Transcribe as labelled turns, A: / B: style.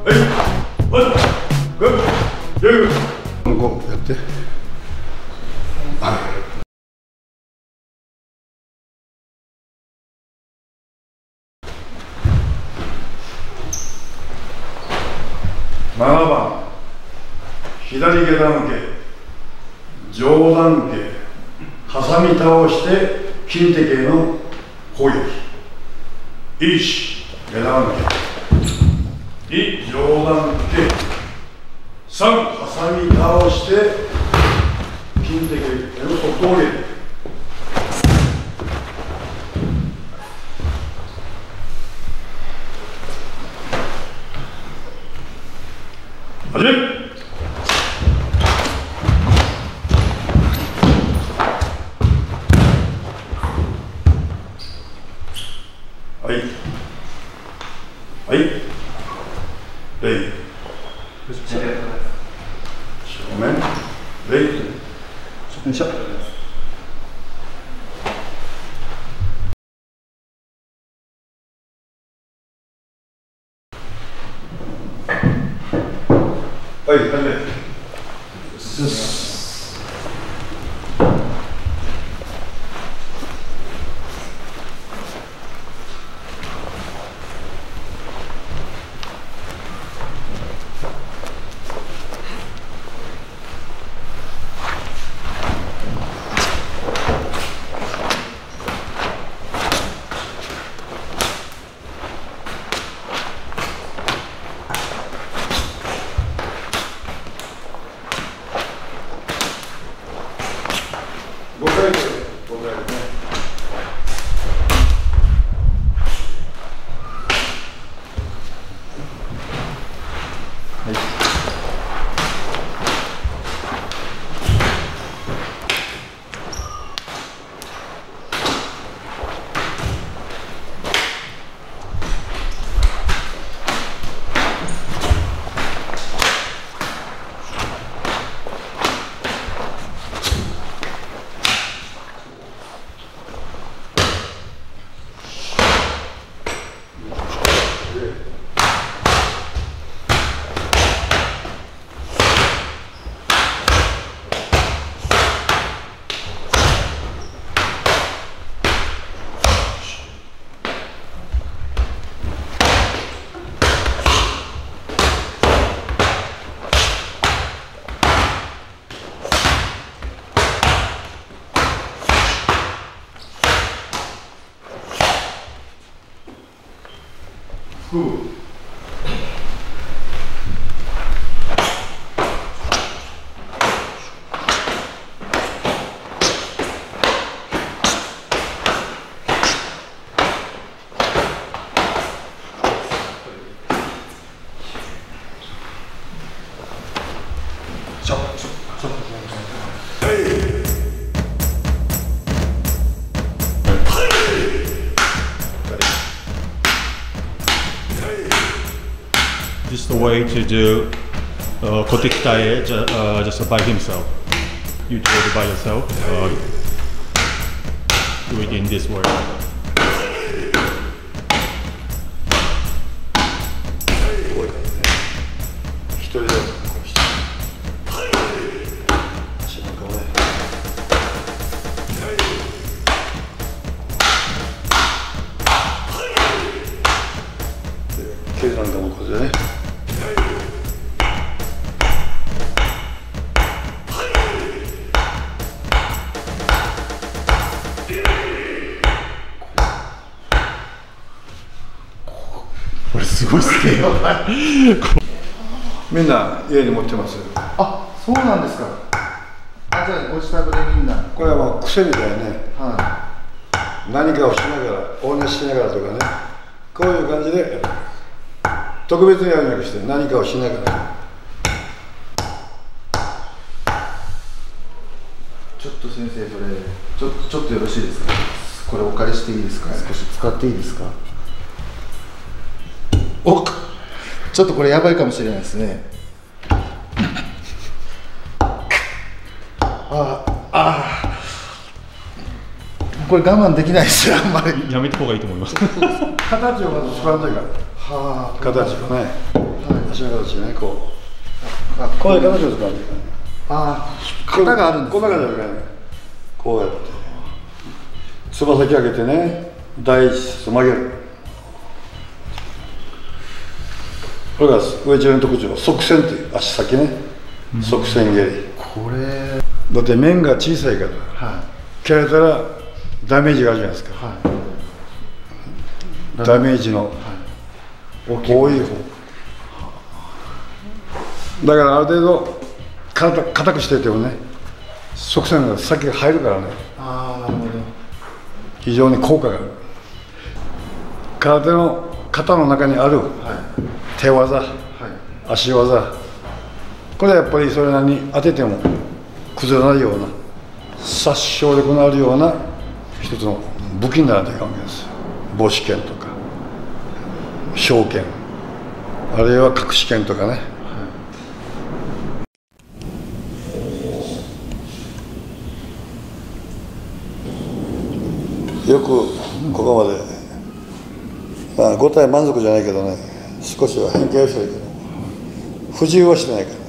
A: 向こうやって。7番、左下段受け、上段受け、挟み倒して金手系の攻撃。1、下段受け、2、上段受け、3、挟み倒して金手系の速攻撃。始め。はい。はい。レイ。正面。レイ。よいしょ。はい、始め。5回で5回ですね。はい。
B: This is the way to do Kotekitae just by himself. You do it by yourself. Do it in this way.
A: これすごいっすね。みんな家に持ってます。
C: あ、そうなんですか。あ、じゃあご自宅でみんな。
A: これはもう癖みたいね。
C: はい。
A: 何かをしながら、大熱しながらとかね。こういう感じで特別にやるんじゃなくして何かをしながら。
C: ちょっと先生、それちょっとよろしいですか。これお借りしていいですか。少し使っていいですか。お、ちょっとこれやばいかもしれないですね。これ我慢できないですよ、あんまり。
B: やめた方がいいと思います。
A: 形をまず作らんといかん。
C: はあ、
A: 形をね。
C: はい。
A: 足の形ね、こう。こういう形を使うんだよね。
C: ああ、型があるんですね。
A: こんな感じだよね。こうやって。つま先上げてね、第一節曲げる。これがウエチの特徴、側線っていう足先ね。側線蹴り。
C: これ。
A: だって面が小さいから、
C: はい。
A: 蹴られたらダメージがあるじゃないですか。
C: はい。
A: ダメージの多い方。だからある程度硬くしててもね、側線が先が入るからね。
C: ああ、なるほど。
A: 非常に効果がある。空手の型の中にある手技、
C: はい。
A: 足技、これはやっぱりそれなりに当てても崩れないような殺傷力のあるような一つの武器にならないといけないわけです。母子剣とか小剣、あるいは隠し剣とかね。よくここまで、まあ5体満足じゃないけどね、少しは変形はしてるけど不自由はしてないから。